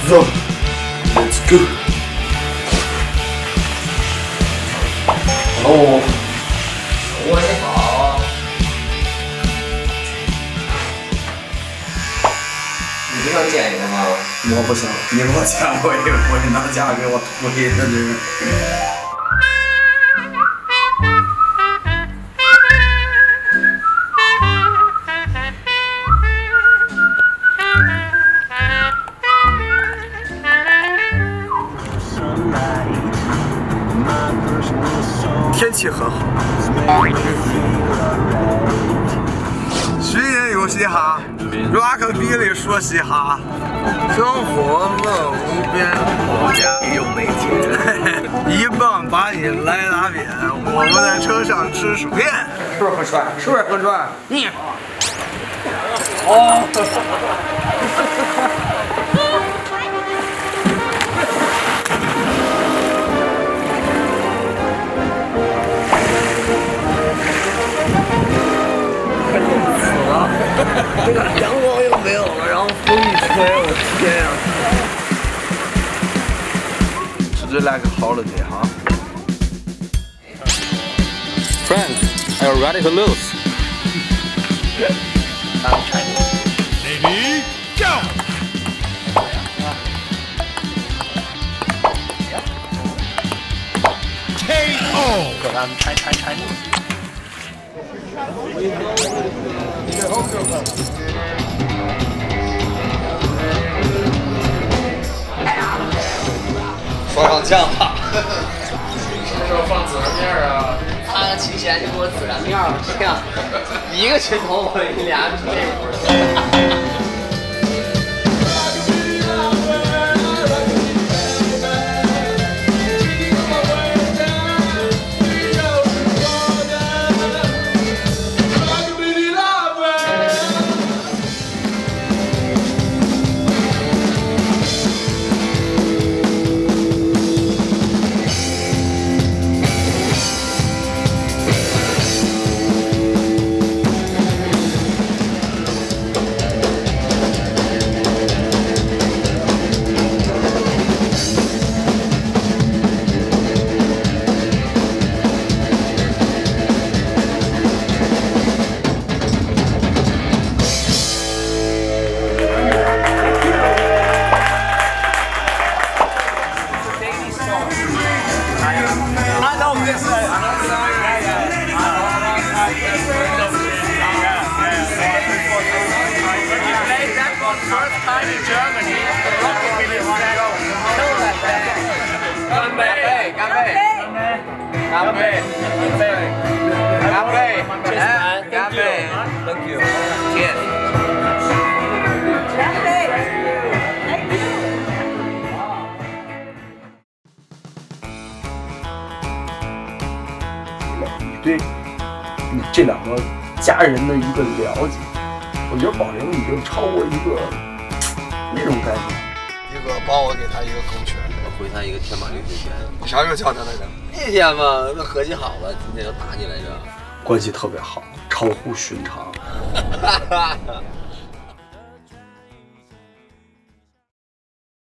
走 ，Let's go。哦， 我你好。你不想剪一个吗？ 我不行，你给我剪我一个，我拿家给我推的这是。 天气很好，寻人有嘻哈 ，Rockabilly 说嘻哈，生活乐无边，我家有煤气，一棒把你来打扁，我们在车上吃薯片， 是不是很帅？是不是很帅？这个阳光又没有了，然后风一吹，我天呀！ 这就来个 holiday 哈。 Friends, are you ready to lose? Ready, go! KO! 给他们拆。 说上酱了， 什么时候放孜然面啊？他提前就给我孜然面了，这样一个群头我一俩内部。Thank you. Cheers. 你对你这两个家人的一个了解，我觉得宝玲已经超过一个那种概念。一个帮我给他一个勾拳， 回他一个天马流星拳。 啥时候叫他来着？ 那天嘛，那合计好了，今天要打你来着。 关系特别好，超乎寻常。